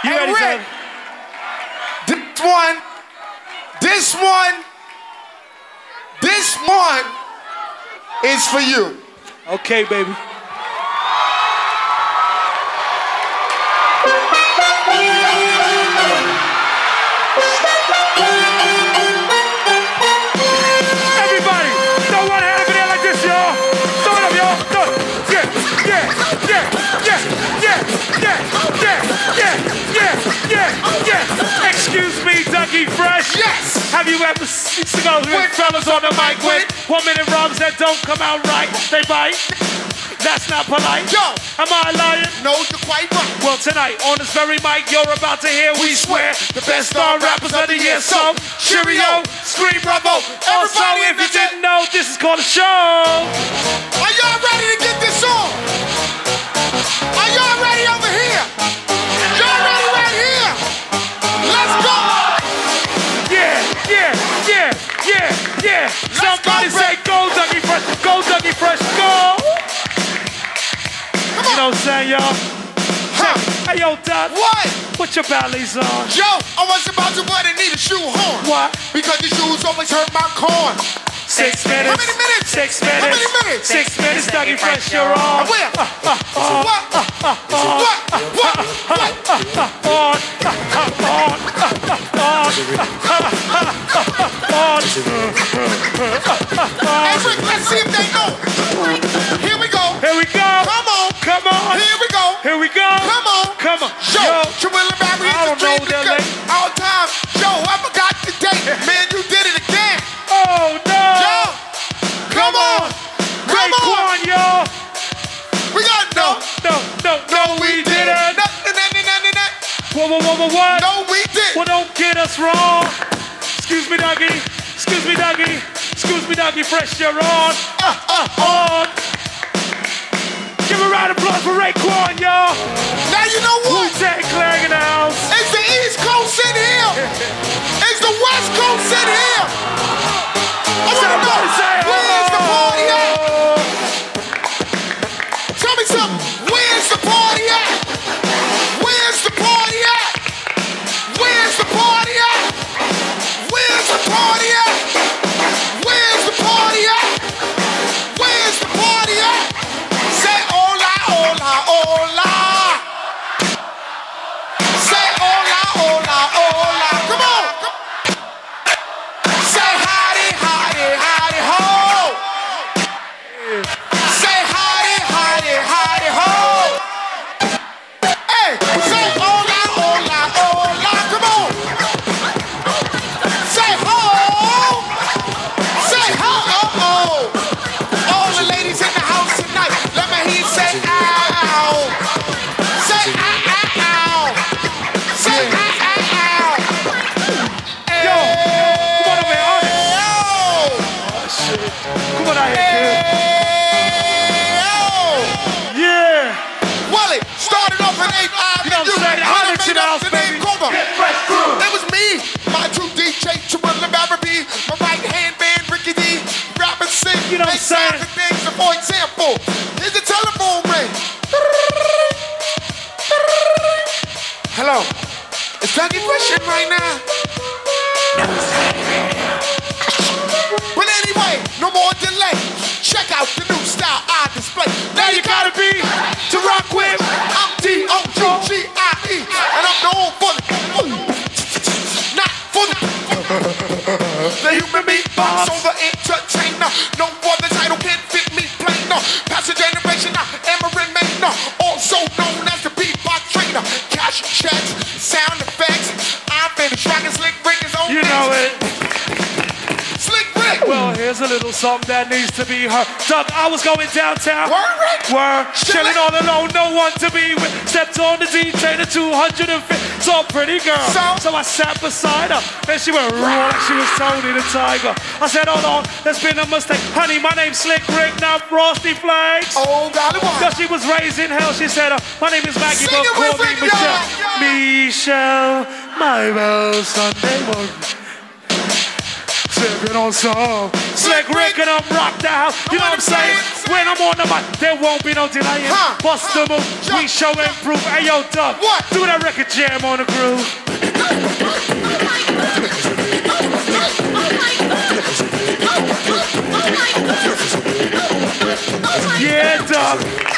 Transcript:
You ready, Rick, this one is for you. Okay, baby. Everybody, throw one hand up in there like this, y'all. Throw it up, y'all. Throw it. Yeah. Excuse me, Dougie Fresh. Yes. Have you ever seen cigars with fellas on the mic with 1 minute rums that don't come out right? They bite. That's not polite. Yo, am I lying? No, you're quite right. Well, tonight on this very mic, you're about to hear we swear the best star rappers of the year. So, cheerio, scream bravo. Also, if you didn't know, this is called a show. Are y'all ready to get this on? Are y'all ready over here? Y'all ready right here? Let's go. Yeah. Somebody say go, Dougie Fresh. Go, Dougie Fresh, go. You know what I'm saying, y'all? Hey, yo, Doc. What? Put your ballets on. Yo, I was about to, but I need a shoe horn. What? Because the shoes always hurt my corn. 6 minutes. How many minutes? 6 minutes. How many minutes? 6 minutes, Dougie Fresh, you're on. Where? What? Hey, Rick, let's see if they know. Here we go. Here we go. Come on. Come on. Here we go. Here we go. Come on. Come on. Yo, Trimilla Barry I is don't the know dream that to lady. all time. Yo, I forgot the date. Man, you did it again. Oh, no. Yo, come on. Come on. Raekwon, y'all. We got No, we didn't. What? No, we didn't. Well, don't get us wrong. Excuse me, Dougie. Excuse me, Dougie. Excuse me, Dougie Fresh, you're on. On. Give a round of applause for Raekwon, y'all. Now you know what? Wu-Tang Clan in the house. It's the East Coast in here. It's the West Coast in here. I want to know, where's the party at? Tell me something. Where's the party at? Where's the party at? Where's the party at? Where's the party at? Where's the party at? Where's the party at? Say hola, hola, hola. Say hola, hola, hola. Come on. Say howdy, howdy, howdy, ho. Say howdy, howdy, howdy, ho. Hey, say hola, hola, hola. Come on. Say ho. Say ho, oh, oh. All the ladies in the house tonight, let me hear you say ow. Say ow, ow, ow. Say ow, ow, ow. Yo, come on over here, Onyx. Oh, Shit. Come on out here, kid. oh. Yeah. Wally started off in 8th Avenue. You know what I'm saying? Onyx in the house, baby. Get fresh crew. It was me, my true DJ, Trimilla Barry, my right hand man, Ricky D, Robinson. You know what I'm saying? Things, for example, here's the telephone ring. Hello, is Dougie Fresh in right now? But anyway, no more delay. Check out the new style I display. Now you gotta be to rock with. I'm D-O-G-G-I-E, and I'm known for not for the human beatbox on the entertainer. No other title can fit me plain. No, past a generation, I am a remainer. Also known as the beatbox trainer. Cash checks, sound effects. I'm finished rocking Slick Rick is on. You know it. Slick Rick. Well, here's a little something that needs to be heard. Doug, I was going downtown. Word, Rick? Word. Chilling all alone, no one to be with. Stepped on the D train at 250. Saw a pretty girl. So I sat beside her. Then she went raw like she was Tony the Tiger. I said, hold on, there's been a mistake. Honey, my name's Slick Rick, not Frosty Flakes. Oh, golly, what? Cause she was raised in hell. She said, my name is Maggie, Sing but it call with me Rick, Michelle. y'all. Michelle, my bell Sunday morning. Sipping on some Slick Rick and I'm rocked out. You know what I'm saying? When I'm on the mic, there won't be no denying. Bust the move, we show and prove. Hey yo, Doug, do that record jam on the groove. Yeah, Doug.